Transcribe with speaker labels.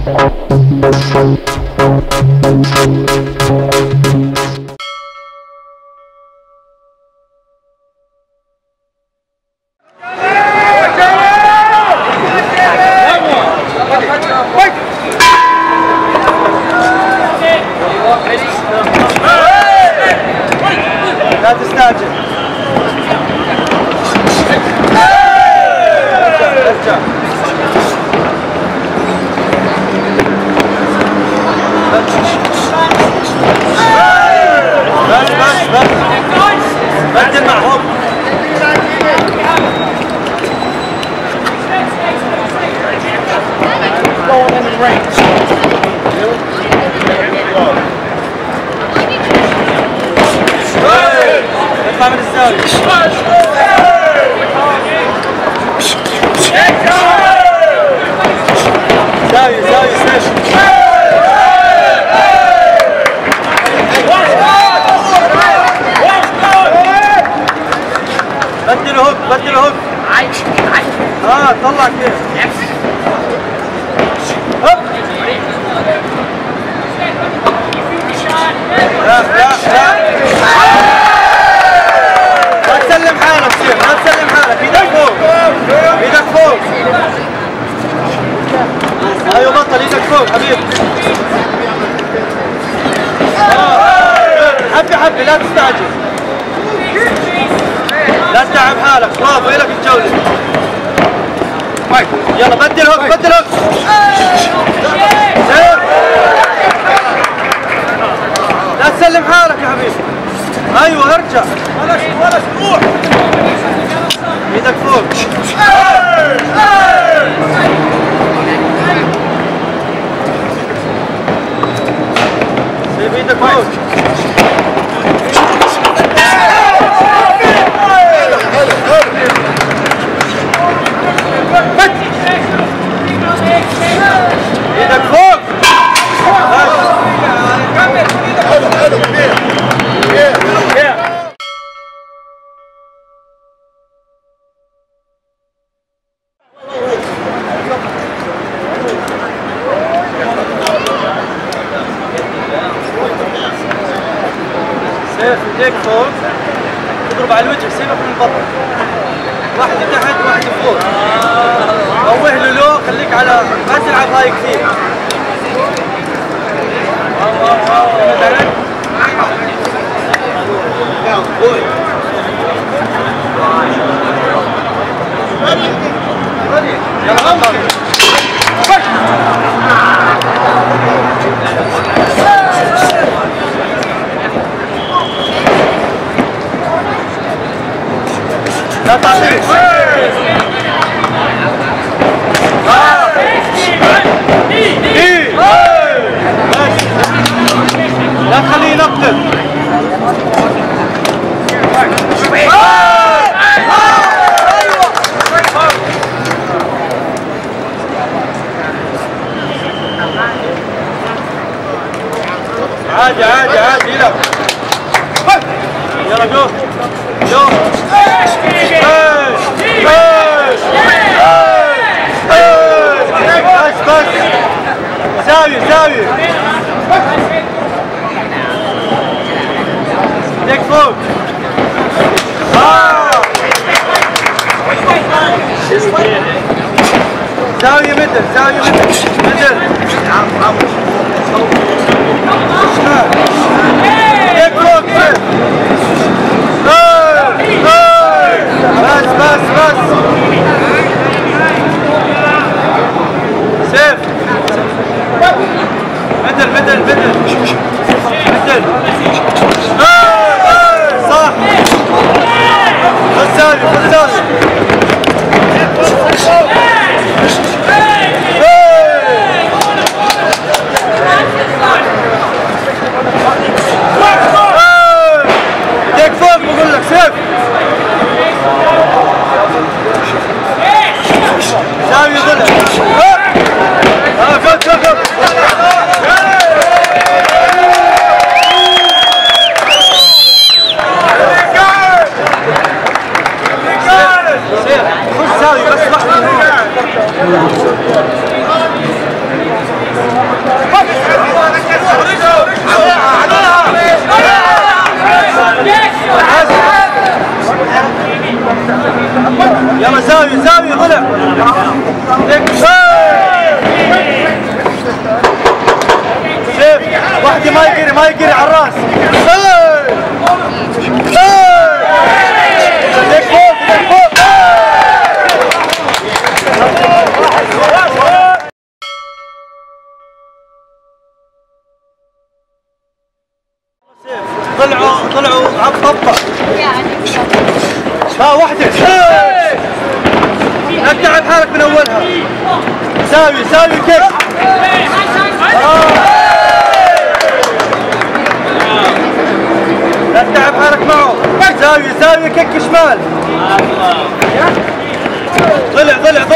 Speaker 1: لا تستعجل. ارجع. بس بدل معهم. اطلع من الزاوية. زاوية سيف. بدل هوك. طلع كيف. هوب. لا تسلم حالك سيف، لا تسلم حالك، ايدك فوق. ايوه بطل، ايدك فوق حبيبي. حبي لا تستعجل، لا تتعب حالك. برافو إلك الجولة. يلا بدل هوك. لا تسلم حالك يا حبيبي. ايوه ارجع. ولا روح. ايدك فوق. سيب ايدك فوق. ايدك فوق. سيف ايديك فوق، تضرب على الوجه، سيبك من البطن. واحد تحت واحد فوق. روح له خليك على ما تلعب هاي كثير. لا تعطيه. لا تخليه ينقل. عادي يلا. يلا جو. بس زاوية. ايديك فوق. زاوية متر. شمال. ايديك فوق. بس. سيف. بدل. صح. خذ زاوية. ايديك فوق بقول لك سيف. زاوية ضلع. جو. خذ زاوية بس واحدة. سيف واحدة ما يقري على الراس. ديك فوق ديك فوق. طلعوا على الطبة. ها واحدة. لا تتعب حالك من اولها. ساوي كيك. لا تتعب حالك معه. ساوي كيك شمال. طلع